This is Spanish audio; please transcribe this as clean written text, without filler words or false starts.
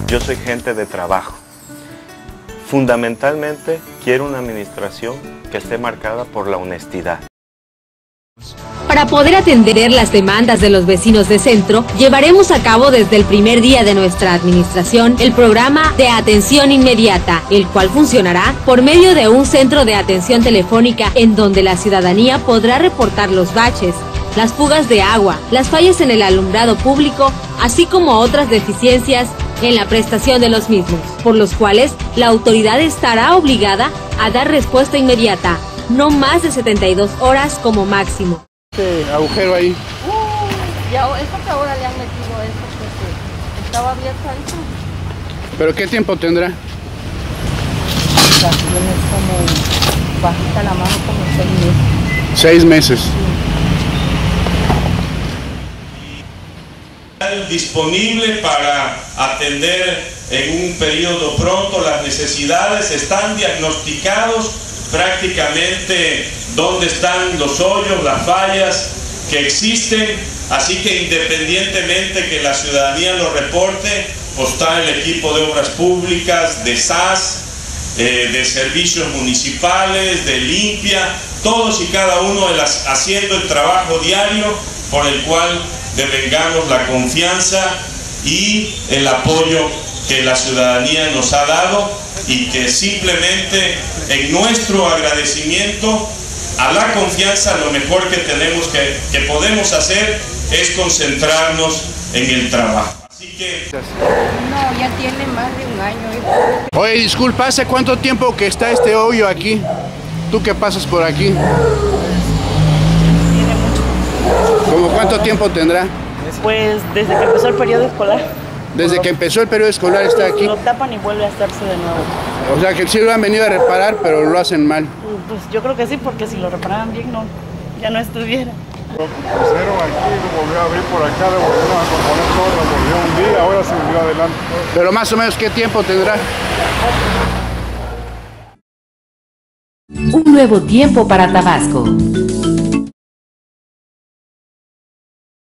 Yo soy gente de trabajo. Fundamentalmente, quiero una administración que esté marcada por la honestidad. Para poder atender las demandas de los vecinos de Centro, llevaremos a cabo desde el primer día de nuestra administración el programa de atención inmediata, el cual funcionará por medio de un centro de atención telefónica en donde la ciudadanía podrá reportar los baches, las fugas de agua, las fallas en el alumbrado público, así como otras deficiencias en la prestación de los mismos, por los cuales la autoridad estará obligada a dar respuesta inmediata, no más de 72 horas como máximo. Este agujero ahí. Ya, eso que ahora le han metido eso, porque estaba abierto ahí. ¿Pero qué tiempo tendrá? Ya tiene como, bajita la mano, como 6 meses. 6 meses. Disponible para atender en un periodo pronto las necesidades, están diagnosticados prácticamente dónde están los hoyos, las fallas que existen, así que independientemente que la ciudadanía lo reporte, pues está el equipo de obras públicas, de SAS, de servicios municipales, de limpia, todos y cada uno haciendo el trabajo diario por el cual devengamos la confianza y el apoyo que la ciudadanía nos ha dado, y que simplemente en nuestro agradecimiento a la confianza lo mejor que podemos hacer es concentrarnos en el trabajo. Así que... No, ya tiene más de un año. Oye, disculpa, ¿hace cuánto tiempo que está este hoyo aquí? ¿Tú que pasas por aquí? Tiene mucho. ¿Cómo cuánto tiempo tendrá? Pues desde que empezó el periodo escolar. Desde que empezó el periodo escolar está aquí. Lo tapan y vuelve a estarse de nuevo. O sea que sí lo han venido a reparar, pero lo hacen mal. Pues yo creo que sí, porque si lo repararan bien, no, ya no estuviera. Pusieron aquí, lo volvió a abrir por acá, le volvieron a componer todo, lo volvió un día, ahora se volvió adelante. Pero más o menos, ¿qué tiempo tendrá? Un nuevo tiempo para Tabasco.